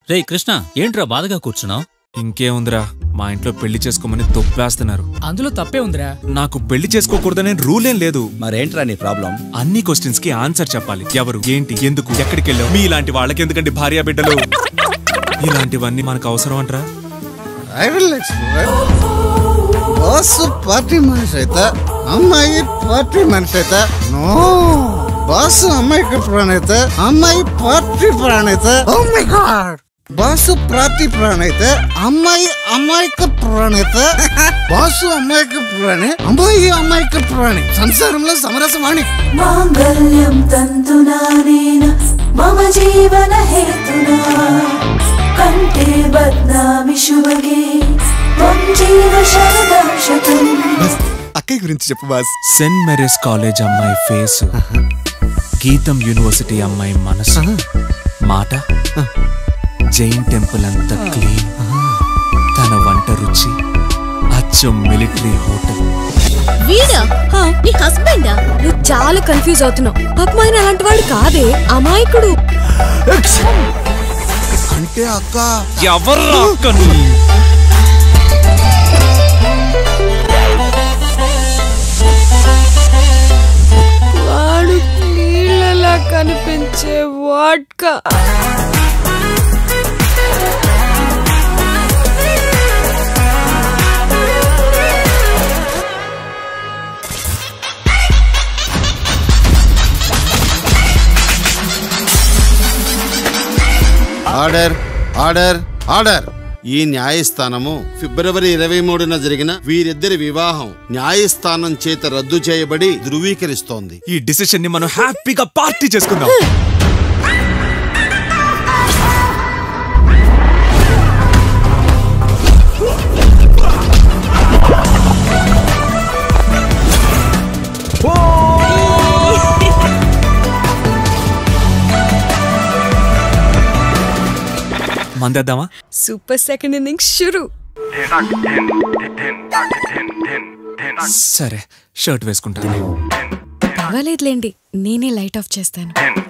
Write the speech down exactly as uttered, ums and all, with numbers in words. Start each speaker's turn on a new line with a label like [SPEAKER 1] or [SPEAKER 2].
[SPEAKER 1] రే కృష్ణ, ఏంట్రా బాధగా కూర్చున్నావు?
[SPEAKER 2] ఇంకేముందిరా, మా ఇంట్లో పెళ్లి చేసుకోమని తొప్పేస్తున్నారు.
[SPEAKER 3] అందులో తప్పే ఉందిరా.
[SPEAKER 2] నాకు పెళ్లి చేసుకోకూడదనే రూలేం లేదు.
[SPEAKER 4] మరేంట్రా నీ ప్రాబ్లం?
[SPEAKER 2] అన్ని క్వశ్చన్స్ కి ఆన్సర్ చెప్పాలి. ఎవరు, ఏంటి, ఎందుకు, ఎక్కడికి వెళ్ళావు, మీ ఇలాంటి వాళ్ళకి ఎందుకండి భార్య బిడ్డలు? ఇలాంటివన్నీ మనకు అవసరం అంటరా?
[SPEAKER 5] బాస్ పార్టీ మనిషి అయితే అమ్మాయి పార్టీ మనిషి అయితే నో, బాస్ అమ్మాయికి ప్రాణైతే అమ్మాయి పార్టీ ప్రాణైతే oh my god, boss party ప్రాణైతే అమ్మాయి అమ్మాయికి ప్రాణైతే బాసు అమ్మాయికి ప్రాణి, అమ్మాయి అమ్మాయికి ప్రాణి, సంసారంలో సమరసవాణి.
[SPEAKER 6] మాంగళ్యం తంతునానేన మమ జీవన హేతునా కంటే బద్నామి శుభగే త్వం జీవ శరదం శతం.
[SPEAKER 5] అక్కయ్య గురించి చెప్పు బాస్.
[SPEAKER 2] సెయింట్ మేరీస్ కాలేజ్ అమ్మాయి ఫేస్, గీతం యూనివర్సిటీ అమ్మాయి మనసు, మాట జైన్ టెంపుల్ అంత క్లీన్, తన వంట రుచి అచ్చం మిలిటరీ హోటల్.
[SPEAKER 7] వీడా నీ హస్బెండా? నువ్వు చాలా కన్ఫ్యూజ్ అవుతున్నావు. పాపం ఆయన అలాంటి వాడు కాదే, అమాయకుడు.
[SPEAKER 5] అంటే అక్క
[SPEAKER 2] ఎవర్రా అక్కని?
[SPEAKER 7] వాడు నీళ్ళలా కనిపించే వాడ్కా.
[SPEAKER 5] Order order order. ఈ న్యాయస్థానము ఫిబ్రవరి ఇరవై మూడున జరిగిన వీరిద్దరి వివాహం న్యాయస్థానం చేత రద్దు చేయబడి ధృవీకరిస్తోంది.
[SPEAKER 2] ఈ డిసిషన్ ని మనం హ్యాపీగా పార్టీ చేసుకుందాం. మందేద్దామా?
[SPEAKER 7] సూపర్ సెకండ్ ఇన్నింగ్స్ షురు.
[SPEAKER 2] సరే, షర్ట్ వేసుకుంటాను.
[SPEAKER 7] పర్వాలేదులేండి, నేనే లైట్ ఆఫ్ చేస్తాను.